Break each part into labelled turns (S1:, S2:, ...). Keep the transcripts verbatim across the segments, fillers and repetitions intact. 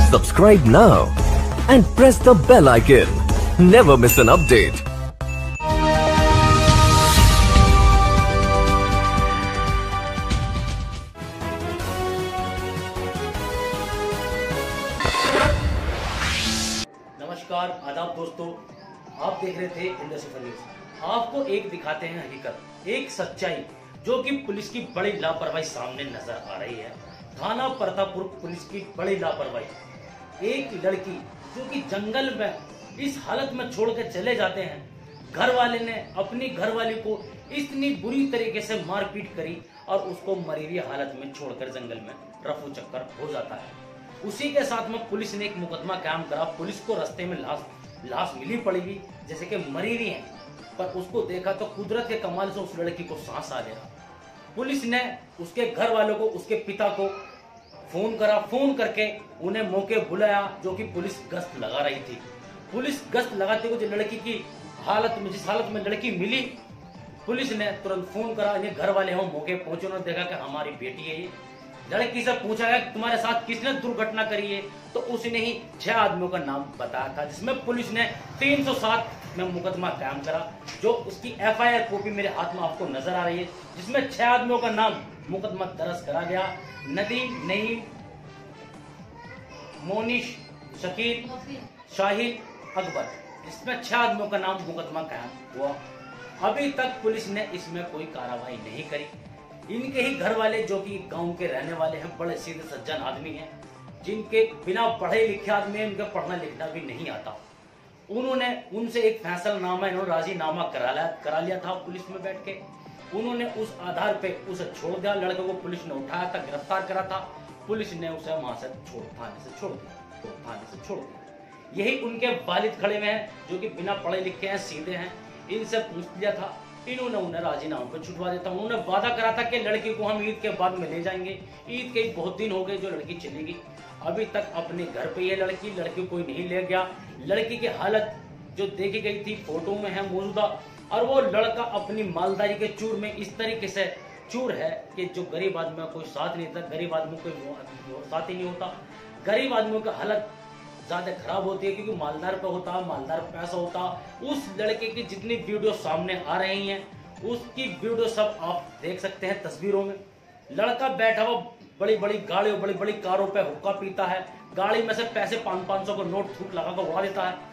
S1: Subscribe now and press the bell icon. Never miss an update.
S2: नमस्कार, आदाब दोस्तों, आप देख रहे थे इंडस्ट्री न्यूज। आपको एक दिखाते हैं हकीकत, एक सच्चाई जो कि पुलिस की बड़ी लापरवाही सामने नजर आ रही है। थाना प्रतापपुर पुलिस की बड़ी लापरवाही। एक लड़की जो कि जंगल में इस हालत में छोड़ के चले जाते हैं, घर वाले ने अपनी घरवाली को इतनी बुरी तरीके से मारपीट करी और उसको मरी हालत में छोड़कर जंगल में रफू चक्कर हो जाता है। उसी के साथ में पुलिस ने एक मुकदमा कायम करा। पुलिस को रास्ते में लाश लाश मिली पड़ी हुई, जैसे कि मरी हुई है, पर उसको देखा तो कुदरत के कमाल से उस लड़की को सांस आ गया। पुलिस ने उसके घर वालों को, उसके पिता को फोन करा। फोन करके उन्हें मौके बुलाया, जो कि पुलिस गश्त लगा रही थी। पुलिस गश्त लगाते हुए जो लड़की की हालत में, जिस हालत में लड़की मिली, पुलिस ने तुरंत फोन करा। ये घर वाले हो मौके पहुंचे, उन्होंने देखा कि हमारी बेटी है ये। लड़की से पूछा गया कि तुम्हारे साथ किसने दुर्घटना करी है, तो उसने ही छह आदमियों का नाम बताया था, जिसमें पुलिस ने तीन सौ सात में मुकदमा कायम करा। जो उसकी एफ आई आर कॉपी मेरे हाथ में आपको नजर आ रही है, जिसमें छह आदमियों का नाम मुकदमा दर्ज करा गया। नदीम, नईम, मोनिश, शकील, शाहिल, अकबर, इसमें छह आदमियों का नाम मुकदमा कायम हुआ। अभी तक पुलिस ने इसमें कोई कार्रवाई नहीं करी। इनके ही घर वाले, जो कि गांव के रहने वाले हैं, बड़े सीधे सज्जन आदमी हैं, जिनके बिना पढ़े लिखे आदमी, इनका पढ़ना लिखना भी नहीं आता, उन्होंने उनसे एक फैसलानामा, इन्होंने राजीनामा करा लिया करा लिया था पुलिस में बैठ के। उन्होंने उस आधार पे उसे छोड़ दिया। लड़के को पुलिस ने उठाया था, गिरफ्तार करा था। पुलिस ने उसे वहां से छोड़ थाने से छोड़ दिया तो थाने से छोड़ दिया। यही उनके वालिद खड़े हुए हैं, जो कि बिना पढ़े लिखे हैं, सीधे हैं। इनसे पूछ लिया था, इन्होंने उन्हें राजीनामा पे छुटवा देता। उन्होंने वादा करा था कि लड़की को हम ईद के बाद में ले जाएंगे। ईद के बहुत दिन हो गए जो लड़की चली गई, अभी तक अपने घर पे ये लड़की लड़की कोई नहीं ले गया। लड़की की हालत जो देखी गई थी फोटो में है मौजूदा, और वो लड़का अपनी मालदारी के चूर में इस तरीके से चूर है कि जो गरीब आदमी का कोई साथ नहीं था, गरीब आदमियों को साथ ही नहीं होता। गरीब आदमियों की हालत ज्यादा खराब होती है, क्योंकि मालदार पे होता, मालदार पे पैसा होता। उस लड़के की जितनी वीडियो सामने आ रही हैं, उसकी वीडियो सब आप देख सकते हैं तस्वीरों में। लड़का बैठा हुआ बड़ी बड़ी गाड़ियों, बड़ी बड़ी कारों पे हुक्का पीता है, गाड़ी में से पैसे पांच पांच सौ को नोट थूक लगा कर उड़ा देता है।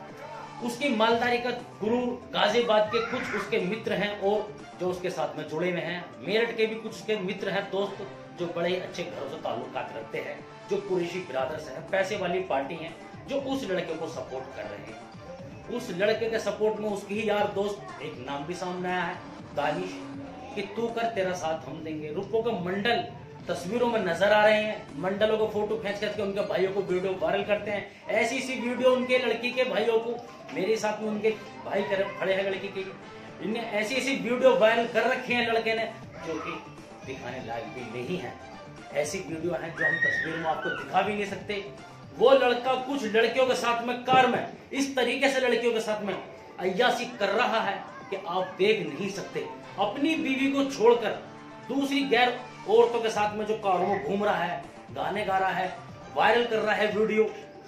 S2: उसकी मालदारी का गुरु गाजियाबाद के कुछ उसके मित्र हैं, और जो उसके साथ में जुड़े हुए हैं, मेरठ के भी कुछ उसके मित्र हैं, दोस्त, जो बड़े अच्छे घरों से ताल्लुकात रखते हैं, जो कुरैशी बिरादर से हैं, पैसे वाली पार्टी हैं, जो उस लड़के को सपोर्ट कर रहे हैं। उस लड़के के सपोर्ट में उसकी ही यार दोस्त, एक नाम भी सामने आया है, दानिश, कि तू कर तेरा साथ हम देंगे। रुपयों के मंडल तस्वीरों में नजर आ रहे हैं। मंडलों को फोटो खींच खींच के उनके भाइयों को वीडियो वायरल करते हैं। ऐसी सी वीडियो उनके लड़की के भाइयों को, मेरे साथ में उनके भाई खड़े हैं लड़की के, इनने ऐसी ऐसी वीडियो वायरल कर रखी है लड़के ने, जो कि दिखाने लायक भी नहीं है। ऐसी वीडियो है जो हम तस्वीर में आपको दिखा भी नहीं सकते। वो लड़का कुछ लड़कियों के साथ में कार में इस तरीके से लड़कियों के साथ में अय्याशी कर रहा है कि आप देख नहीं सकते। अपनी बीवी को छोड़कर दूसरी गैर औरतों के साथ में जो कारों में घूम रहा है, गाने गा रहा है, वायरल कर रहा है वीडियो,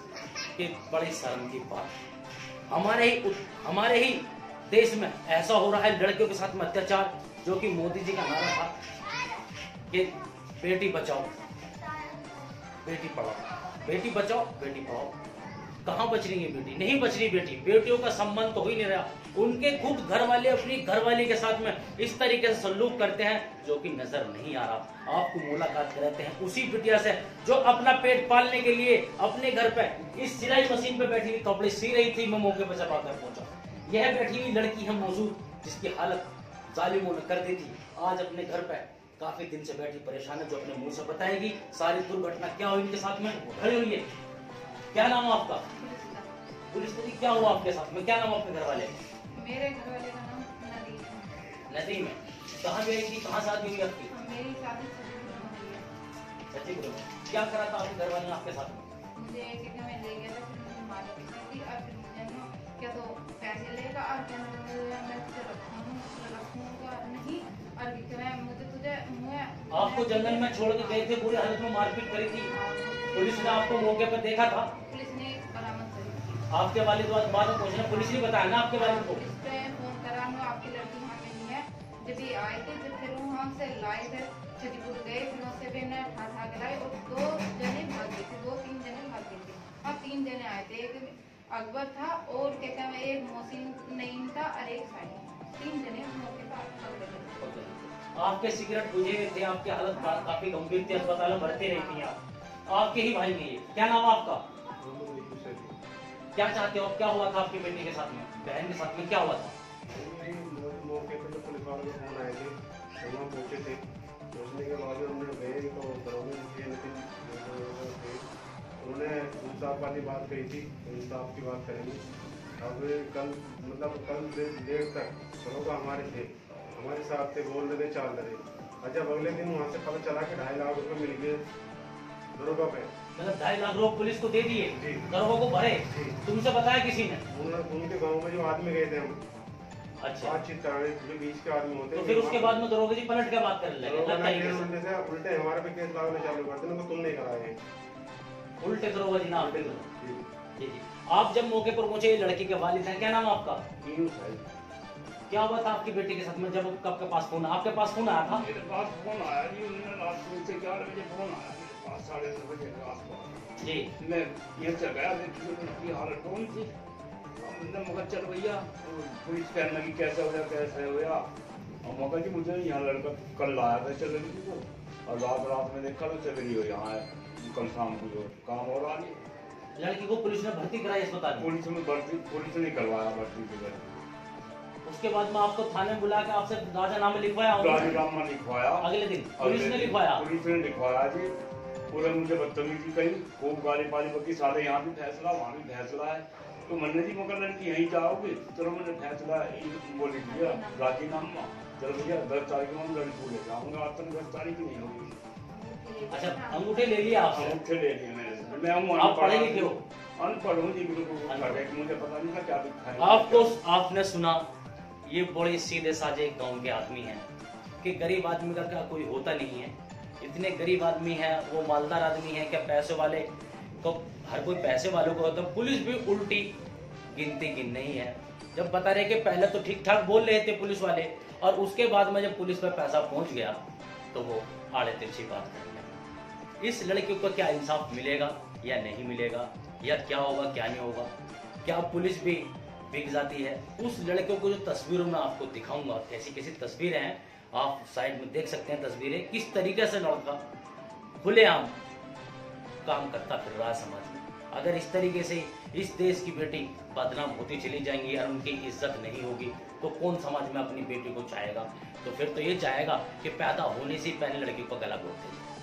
S2: के बड़ी शर्म की बात। हमारे ही हमारे ही देश में ऐसा हो रहा है लड़कियों के साथ में अत्याचार, जो कि मोदी जी का नारा था कि बेटी बचाओ बेटी पढ़ाओ, बेटी बचाओ बेटी पढ़ाओ। कहां बच रही है बेटी? नहीं बच रही बेटी। बेटियों का सम्मान तो हो ही नहीं रहा। उनके खुद घर वाले अपनी घरवाली के साथ में इस तरीके से सलूक करते हैं, जो कि नजर नहीं आ रहा। आपको मुलाकात कराते हैं उसी बिटिया से, जो अपना पेट पालने के लिए अपने घर पे इस सिलाई मशीन पे बैठी हुई कपड़े सी रही थी। मैं मौके पर जब आकर पहुंचा, यह बैठी हुई लड़की है मौजूद, जिसकी हालत जालिमों ने कर दी थी। आज अपने घर पे काफी दिन से बैठी परेशान है, जो अपने मुंह से बताएगी सारी दुर्घटना क्या हुई इनके साथ में खड़ी हुई है। क्या नाम है आपका? पुलिस ने क्या हुआ आपके साथ में? क्या नाम आपके घर वाले?
S3: मेरे घर वाले का नाम नदीम है।
S2: नदीम है। कहाँ गई थी, कहाँ शादी हुई आपकी?
S3: मेरी शादी
S2: सच्चीपुर में। क्या करा था आपके घर वाले ने आपके साथ में?
S3: मुझे एक में ले गया था, फिर मुझे मारा पीटा थी, और फिर मुझे क्या तो पैसे लेगा, और क्या मैं तुझे रखूंगा रखूंगा नहीं, और दिख रहा है मुझे तुझे मुझे
S2: आपको जंगल में छोड़ के गए थे, बुरी हालत में मारपीट करी थी, पुलिस ने आपको मौके पर देखा था?
S3: पुलिस ने बरामद करी।
S2: आपके वालिद बाद में पूछना, पुलिस ने बताया ना आपके वालिद को?
S3: पुलिस पे फोन करा, नो आपकी लड़की वहाँ पे नहीं है। जब ये आए थे जब फिर वो हमसे लाए थे, छतीपुर गए, फिर उससे भी ना ठा ठा के लाए और दो जने भाग गए थे, दो तीन जने भाग गए थे। हाँ तीन जने आए थे, एक अकबर था और क्या कहते हैं एक मोहसिन नईम था और एक साहिल, तीन जने मौके पर पकड़े गए।
S2: आपके सिगरेट बुझे हुए थे, आपकी हालत का- काफी गंभीर थी, अस्पताल में भर्ती रही थी आप। आपके ही भाई नहीं है, क्या नाम है आपका? क्या चाहते हो, क्या हुआ था आपकी बेटी के साथ में, बहन के साथ में क्या हुआ था?
S4: मौके पे तो पुलिस वालों के फोन आए थे, तो वहाँ पहुँचे थे, पहुँचने के बाद हमने गए तो दरोगे थे, लेकिन थे उन्होंने इंसाफ वाली बात कही थी, इंसाफ की बात करेंगे। अब कल मतलब कल देर तक दरोगा हमारे थे, हमारे साथ थे, बोल रहे थे, चाल रहे। और जब अगले दिन वहाँ से पता चला कि ढाई लाख रुपए मिल गए दरोगा पे,
S2: मतलब ढाई लाख रुपए पुलिस को दे दिए,
S4: जी।
S2: दरोगा को भरे,
S4: जी।
S2: तुमसे बताया किसी ने?
S4: उन्होंने उनके गाँव में जो आदमी गए थे हम
S2: अच्छा,
S4: बातचीत कराने, जो बीच के आदमी होते
S2: तो
S4: हैं,
S2: फिर उसके बाद में दरोगा जी पलट के बात करने लगे
S4: दरोगा
S2: अलग
S4: ने
S2: तरीके से।
S4: उल्टे से उल्टे हमारे पे केस लगाने चालू करते हैं, उनको तुम नहीं कराए।
S2: उल्टे दरोगा जी ना आपके तो।
S4: जी।
S2: जी जी। आप जब मौके पर पहुंचे, ये लड़की के वालिद हैं, क्या नाम है आपका? क्या हुआ था आपकी बेटी के साथ में, जब आपके पास फोन, आपके पास फोन आया था?
S5: मेरे पास फोन आया जी, उन्होंने रात को से ग्यारह बजे फोन आया मेरे पास, साढ़े दस बजे के आसपास।
S2: जी।
S5: मैं ये चल गया, देखिए उसकी हालत कौन थी, हमने मगर चल भैया, पुलिस कहने लगी कैसे हो गया कैसे हो गया, और मगर जी मुझे यहाँ लड़का कल लाया था चल रही को, और रात रात में देखा तो चल रही हो यहाँ कल शाम को जो काम हो रहा है।
S2: लड़की को पुलिस ने भर्ती कराई अस्पताल में?
S5: पुलिस में भर्ती, पुलिस ने करवाया भर्ती के,
S2: उसके बाद में आपको थाने में बुला के आपसे राजीनामा लिखवाया होगा?
S5: राजीनामा लिखवाया
S2: अगले दिन पुलिस ने लिखवाया?
S5: पुलिस ने लिखवाया जी, पूरे मुझे बदतमीजी कही, खूब गाली पाली बकी, सारे यहाँ भी फैसला वहाँ भी फैसला है, तो मैंने जी मगर लड़की यहीं जाओगे, चलो मैंने फैसला वो लिख दिया राजीनामा, चलो भैया दस तारीख में लड़की को ले जाऊंगा, आज तक दस तारीख नहीं होगी।
S2: अच्छा, अंगूठे ले लिया आपसे?
S5: अंगूठे ले लिए मेरे से, मैं हूँ
S2: आप पढ़े लिखे हो?
S5: अनपढ़ हूँ जी, बिल्कुल मुझे पता नहीं था क्या दिखा है।
S2: आपको आपने सुना, ये बड़े सीधे साधे गांव के आदमी हैं कि गरीब आदमी का क्या कोई होता नहीं है, इतने गरीब आदमी हैं, वो मालदार आदमी हैं, क्या पैसे वाले तो हर कोई पैसे वालों को होता है। पुलिस भी उल्टी गिनती गिन नहीं है, जब बता रहे कि पहले तो ठीक ठाक बोल रहे थे पुलिस वाले, और उसके बाद में जब पुलिस पर पैसा पहुंच गया तो वो आड़े तिरछी बात करने लगे। इस लड़की को क्या इंसाफ मिलेगा या नहीं मिलेगा, या क्या होगा क्या नहीं होगा, क्या पुलिस भी बिक जाती है? उस लड़के को जो तस्वीरों में आपको दिखाऊंगा, कैसी कैसी तस्वीरें हैं, आप साइड में देख सकते हैं तस्वीरें, किस तरीके से लड़का खुलेआम काम करता फिर रहा समाज में। अगर इस तरीके से इस देश की बेटी बदनाम होती चली जाएंगी और उनकी इज्जत नहीं होगी तो कौन समाज में अपनी बेटी को चाहेगा? तो फिर तो ये चाहेगा कि पैदा होने से पहले लड़की को गला घोट दे।